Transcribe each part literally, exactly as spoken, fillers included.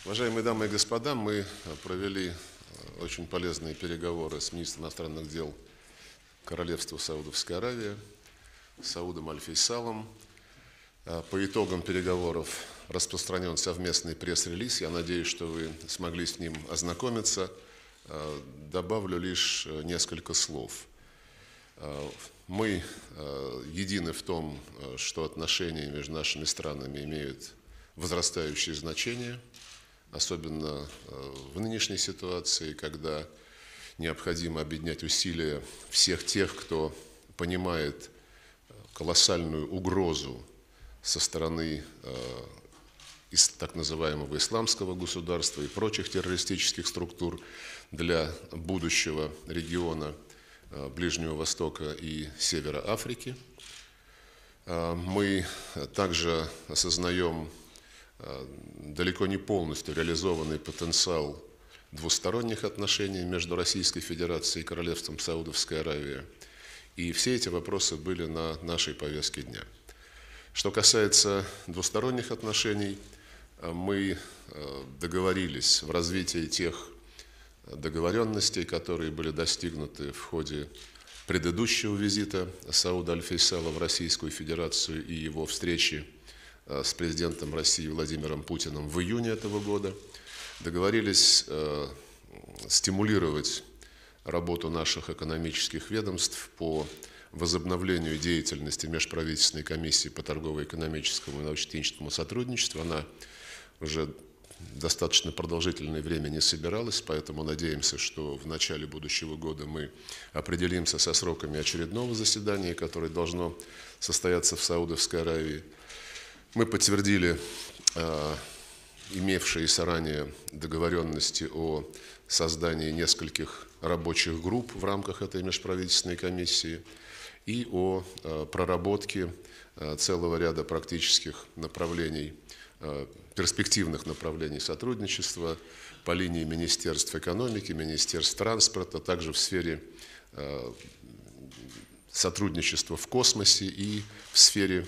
Уважаемые дамы и господа, мы провели очень полезные переговоры с министром иностранных дел Королевства Саудовская Аравия, Саудом Аль-Фейсалом. По итогам переговоров распространен совместный пресс-релиз. Я надеюсь, что вы смогли с ним ознакомиться. Добавлю лишь несколько слов. Мы едины в том, что отношения между нашими странами имеют возрастающее значение, особенно в нынешней ситуации, когда необходимо объединять усилия всех тех, кто понимает колоссальную угрозу со стороны из так называемого исламского государства и прочих террористических структур для будущего региона Ближнего Востока и Севера Африки. Мы также осознаем далеко не полностью реализованный потенциал двусторонних отношений между Российской Федерацией и Королевством Саудовской Аравии. И все эти вопросы были на нашей повестке дня. Что касается двусторонних отношений, мы договорились в развитии тех договоренностей, которые были достигнуты в ходе предыдущего визита Сауда Аль-Фейсала в Российскую Федерацию и его встречи с президентом России Владимиром Путиным в июне этого года. Договорились э, стимулировать работу наших экономических ведомств по возобновлению деятельности Межправительственной комиссии по торгово-экономическому и научно-техническому сотрудничеству. Она уже достаточно продолжительное время не собиралась, поэтому надеемся, что в начале будущего года мы определимся со сроками очередного заседания, которое должно состояться в Саудовской Аравии. Мы подтвердили э, имевшиеся ранее договоренности о создании нескольких рабочих групп в рамках этой межправительственной комиссии и о э, проработке э, целого ряда практических направлений, э, перспективных направлений сотрудничества по линии Министерств экономики, Министерств транспорта, также в сфере э, сотрудничества в космосе и в сфере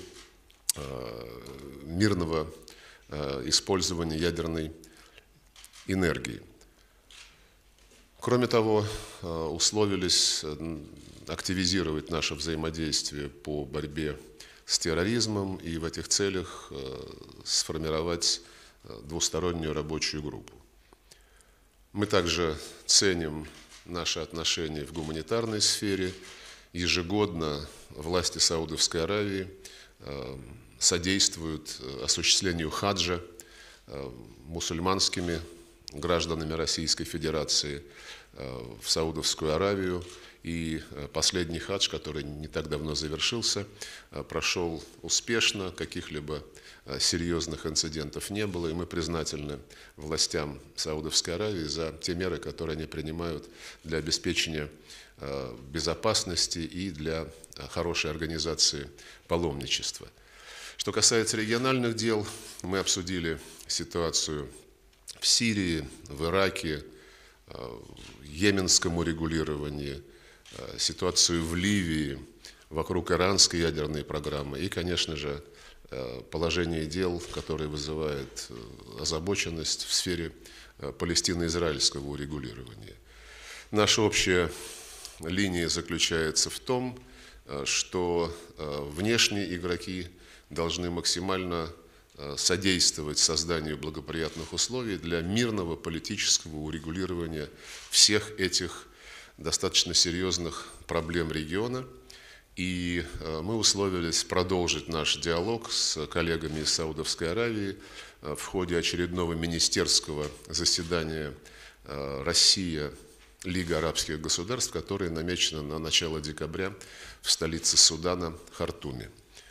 мирного использования ядерной энергии. Кроме того, условились активизировать наше взаимодействие по борьбе с терроризмом и в этих целях сформировать двустороннюю рабочую группу. Мы также ценим наши отношения в гуманитарной сфере. Ежегодно власти Саудовской Аравии содействуют осуществлению хаджа мусульманскими гражданами Российской Федерации в Саудовскую Аравию. И последний хадж, который не так давно завершился, прошел успешно, каких-либо серьезных инцидентов не было. И мы признательны властям Саудовской Аравии за те меры, которые они принимают для обеспечения безопасности и для хорошей организации паломничества. Что касается региональных дел, мы обсудили ситуацию в Сирии, в Ираке, йеменском урегулировании, ситуацию в Ливии, вокруг иранской ядерной программы и, конечно же, положение дел, которое вызывает озабоченность в сфере палестино-израильского урегулирования. Наша общая линия заключается в том, что внешние игроки должны максимально содействовать созданию благоприятных условий для мирного политического урегулирования всех этих достаточно серьезных проблем региона. И мы условились продолжить наш диалог с коллегами из Саудовской Аравии в ходе очередного министерского заседания «Россия. Лига арабских государств», которое намечено на начало декабря в столице Судана, Хартуме.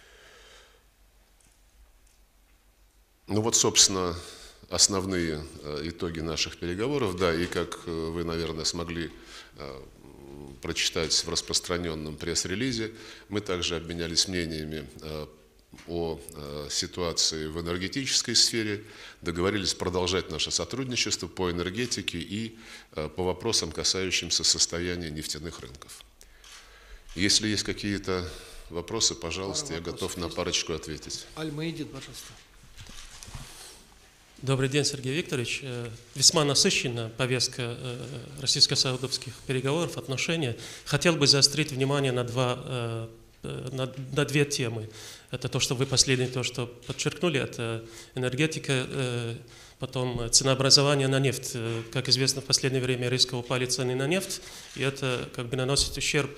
Ну вот, собственно, основные итоги наших переговоров. Да, и как вы, наверное, смогли прочитать в распространенном пресс-релизе, мы также обменялись мнениями о ситуации в энергетической сфере, договорились продолжать наше сотрудничество по энергетике и по вопросам, касающимся состояния нефтяных рынков. Если есть какие-то вопросы, пожалуйста, я готов на парочку ответить. Аль-Маидин, пожалуйста. Добрый день, Сергей Викторович. Весьма насыщенная повестка российско-саудовских переговоров, отношений. Хотел бы заострить внимание на, два, на, на две темы. Это то, что вы последнее, то, что подчеркнули, это энергетика, потом ценообразование на нефть. Как известно, в последнее время резко упали цены на нефть, и это как бы наносит ущерб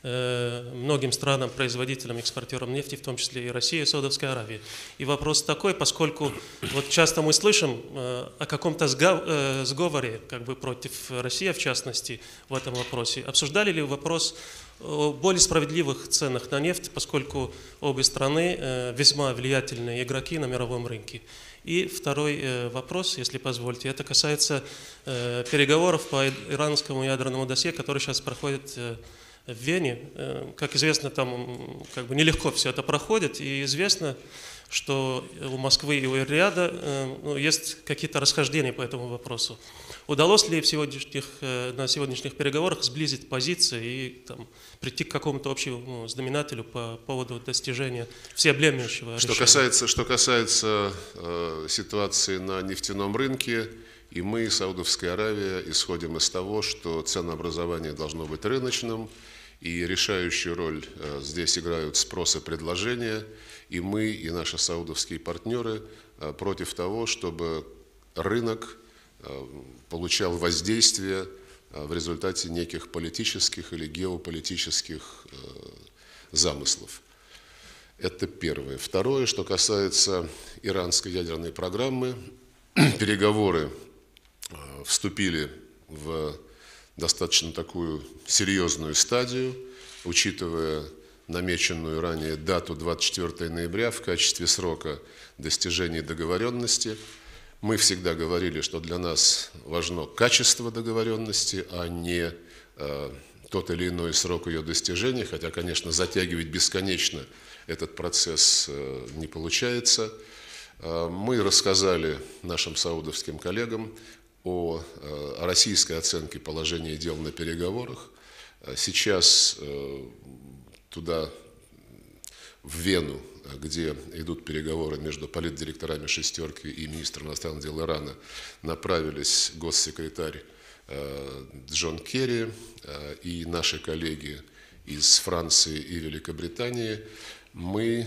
многим странам, производителям, экспортерам нефти, в том числе и России, и Саудовской Аравии. И вопрос такой, поскольку вот часто мы слышим о каком-то сговоре как бы против России, в частности, в этом вопросе. Обсуждали ли вопрос о более справедливых ценах на нефть, поскольку обе страны весьма влиятельные игроки на мировом рынке? И второй вопрос, если позволите, это касается переговоров по иранскому ядерному досье, который сейчас проходит в Вене. Как известно, там как бы нелегко все это проходит, и известно, что у Москвы и у Эр-Рияда ну, есть какие-то расхождения по этому вопросу. Удалось ли в сегодняшних, на сегодняшних переговорах сблизить позиции и там, прийти к какому-то общему ну, знаменателю по поводу достижения всеобъемлющего решения? Что касается, что касается э, ситуации на нефтяном рынке, и мы, Саудовская Аравия, исходим из того, что ценообразование должно быть рыночным, и решающую роль здесь играют спрос и предложение, и мы, и наши саудовские партнеры против того, чтобы рынок получал воздействие в результате неких политических или геополитических замыслов. Это первое. Второе, что касается иранской ядерной программы, переговоры вступили в достаточно такую серьезную стадию, учитывая намеченную ранее дату двадцать четвёртого ноября в качестве срока достижения договоренности. Мы всегда говорили, что для нас важно качество договоренности, а не э, тот или иной срок ее достижения, хотя, конечно, затягивать бесконечно этот процесс э, не получается. Э, мы рассказали нашим саудовским коллегам о российской оценке положения дел на переговорах. Сейчас туда, в Вену, где идут переговоры между политдиректорами «шестерки» и министром иностранных дел Ирана, направились госсекретарь Джон Керри и наши коллеги из Франции и Великобритании. Мы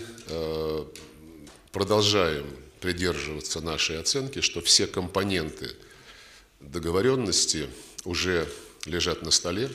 продолжаем придерживаться нашей оценки, что все компоненты договоренности уже лежат на столе,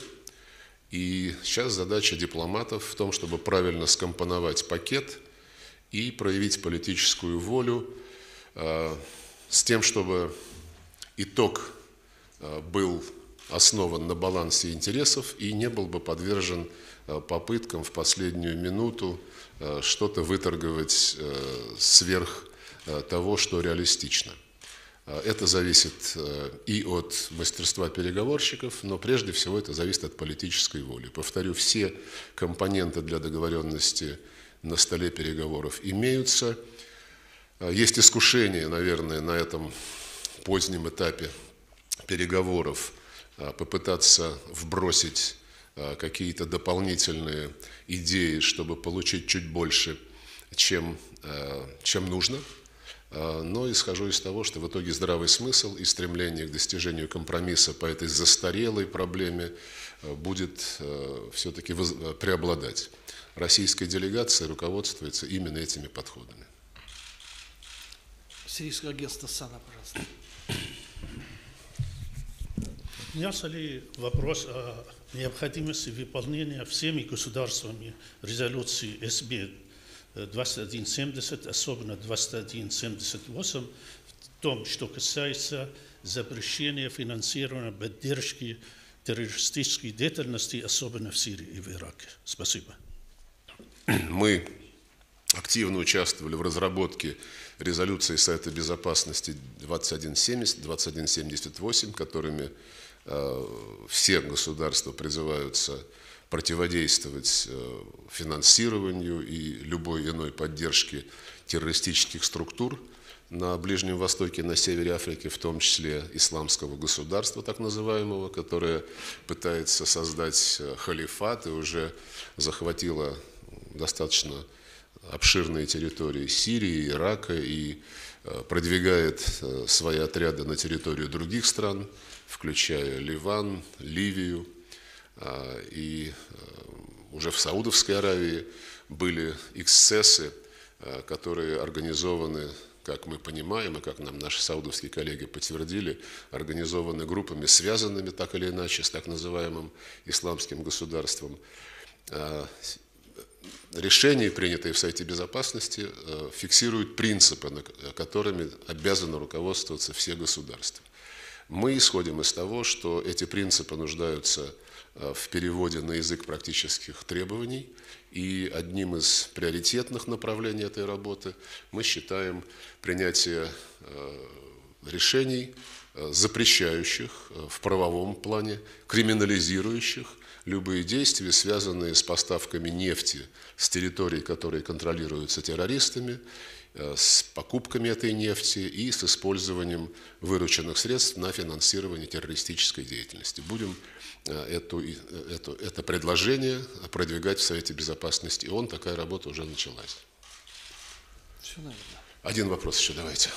и сейчас задача дипломатов в том, чтобы правильно скомпоновать пакет и проявить политическую волю э, с тем, чтобы итог э, был основан на балансе интересов и не был бы подвержен э, попыткам в последнюю минуту э, что-то выторговать э, сверх э, того, что реалистично. Это зависит и от мастерства переговорщиков, но прежде всего это зависит от политической воли. Повторю, все компоненты для договоренности на столе переговоров имеются. Есть искушение, наверное, на этом позднем этапе переговоров попытаться вбросить какие-то дополнительные идеи, чтобы получить чуть больше, чем, чем нужно. Но исхожу из того, что в итоге здравый смысл и стремление к достижению компромисса по этой застарелой проблеме будет все-таки преобладать. Российская делегация руководствуется именно этими подходами. Сирийское агентство САНА, пожалуйста. Поднялся ли вопрос о необходимости выполнения всеми государствами резолюции эс би двадцать один семьдесят, особенно двадцать один семьдесят восемь, в том, что касается запрещения финансирования поддержки террористической деятельности, особенно в Сирии и в Ираке? Спасибо. Мы активно участвовали в разработке резолюции Совета Безопасности двадцать один семьдесят, двадцать один семьдесят восемь, которыми э, все государства призываются противодействовать финансированию и любой иной поддержке террористических структур на Ближнем Востоке, на севере Африки, в том числе исламского государства, так называемого, которое пытается создать халифат и уже захватило достаточно обширные территории Сирии, Ирака и продвигает свои отряды на территорию других стран, включая Ливан, Ливию. И уже в Саудовской Аравии были эксцессы, которые организованы, как мы понимаем, и как нам наши саудовские коллеги подтвердили, организованы группами, связанными так или иначе с так называемым исламским государством. Решения, принятые в Совете Безопасности, фиксируют принципы, которыми обязаны руководствоваться все государства. Мы исходим из того, что эти принципы нуждаются в переводе на язык практических требований, и одним из приоритетных направлений этой работы мы считаем принятие решений, запрещающих в правовом плане, криминализирующих любые действия, связанные с поставками нефти с территорий, которые контролируются террористами, с покупками этой нефти и с использованием вырученных средств на финансирование террористической деятельности. Будем эту, эту, это предложение продвигать в Совете Безопасности, и он, такая работа уже началась. Все, наверное. Один вопрос еще давайте.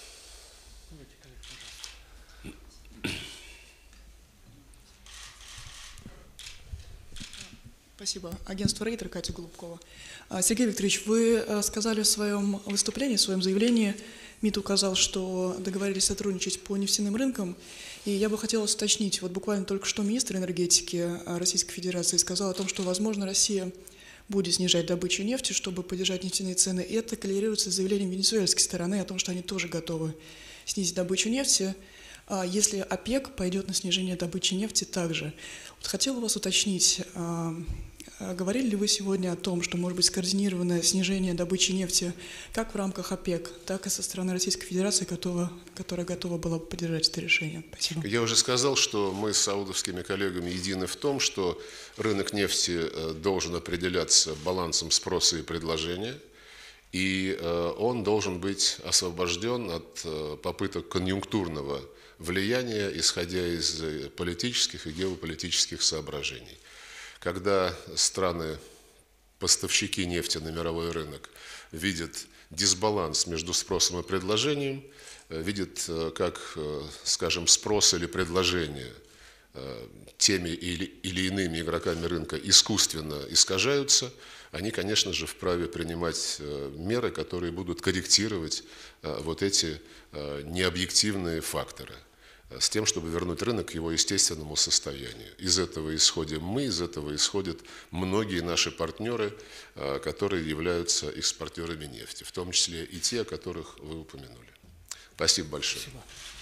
Спасибо. Агентство «Рейтер», Катя Голубкова. Сергей Викторович, вы сказали в своем выступлении, в своем заявлении, МИД указал, что договорились сотрудничать по нефтяным рынкам. И я бы хотела уточнить, вот буквально только что министр энергетики Российской Федерации сказал о том, что, возможно, Россия будет снижать добычу нефти, чтобы поддержать нефтяные цены. И это коррелируется с заявлением венесуэльской стороны о том, что они тоже готовы снизить добычу нефти, если ОПЕК пойдет на снижение добычи нефти также. Вот хотела вас уточнить, говорили ли вы сегодня о том, что может быть скоординированное снижение добычи нефти как в рамках ОПЕК, так и со стороны Российской Федерации, готова, которая готова была бы поддержать это решение? Спасибо. Я уже сказал, что мы с саудовскими коллегами едины в том, что рынок нефти должен определяться балансом спроса и предложения, и он должен быть освобожден от попыток конъюнктурного влияния, исходя из политических и геополитических соображений. Когда страны-поставщики нефти на мировой рынок видят дисбаланс между спросом и предложением, видят, как, скажем, спрос или предложение теми или, или иными игроками рынка искусственно искажаются, они, конечно же, вправе принимать меры, которые будут корректировать вот эти необъективные факторы, с тем, чтобы вернуть рынок к его естественному состоянию. Из этого исходим мы, из этого исходят многие наши партнеры, которые являются экспортерами нефти, в том числе и те, о которых вы упомянули. Спасибо большое. Спасибо.